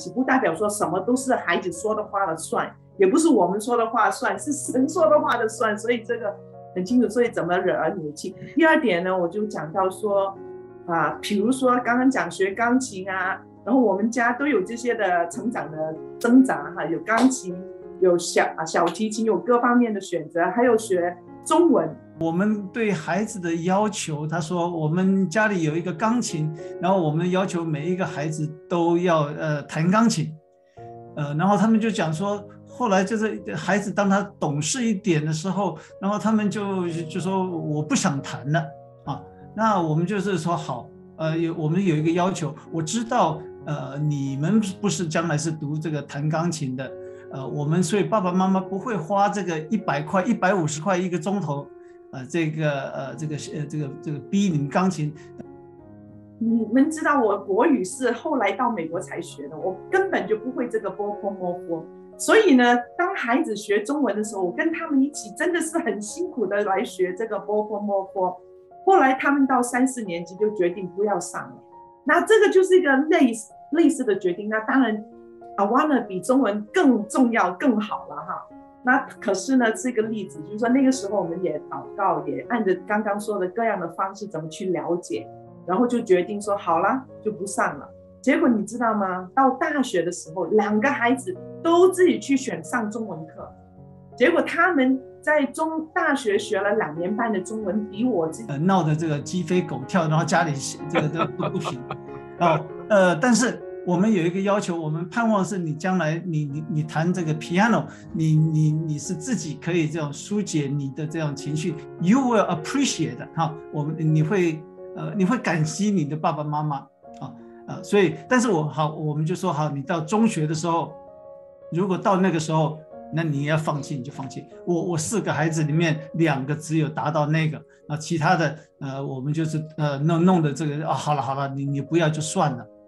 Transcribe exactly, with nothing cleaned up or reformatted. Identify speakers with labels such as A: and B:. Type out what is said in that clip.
A: 不代表说什么都是孩子说的话的算，也不是我们说的话算，是神说的话的算，所以这个很清楚。所以怎么惹儿女的气。第二点呢，我就讲到说啊，比如说刚刚讲学钢琴啊，然后我们家都有这些的成长的挣扎哈，有钢琴，有小小提琴，有各方面的选择，还有学中文。
B: 我们对孩子的要求，他说我们家里有一个钢琴，然后我们要求每一个孩子都要呃弹钢琴，呃，然后他们就讲说，后来就是孩子当他懂事一点的时候，然后他们就就说我不想弹了啊，那我们就是说好，呃，有我们有一个要求，我知道呃你们不是将来是读这个弹钢琴的，呃，我们所以爸爸妈妈不会花这个一百块、一百五十块一个钟头。呃，这个呃，这个呃，这个这个逼你们钢琴。
A: 你们知道我国语是后来到美国才学的，我根本就不会这个波波摸波。所以呢，当孩子学中文的时候，我跟他们一起真的是很辛苦的来学这个波波摸波。后来他们到三四年级就决定不要上了，那这个就是一个类似类似的决定。那当然 Awana 比中文更重要更好了哈。那可是呢，这个例子就是说，那个时候我们也祷告，也按着刚刚说的各样的方式怎么去了解，然后就决定说好了，就不上了。结果你知道吗？到大学的时候，两个孩子都自己去选上中文课，结果他们在中大学学了两年半的中文，比我自己、
B: 呃、闹得这个鸡飞狗跳，然后家里这个都不平。哦，呃，但是。我们有一个要求，我们盼望是你将来你你你弹这个 piano， 你你你是自己可以这样疏解你的这样情绪 ，you will appreciate 哈，我们你会呃你会感激你的爸爸妈妈啊呃，所以但是我好我们就说好，你到中学的时候，如果到那个时候，那你要放弃你就放弃。我我四个孩子里面两个只有达到那个，那其他的呃我们就是呃弄弄的这个啊、哦、好了好了，你你不要就算了。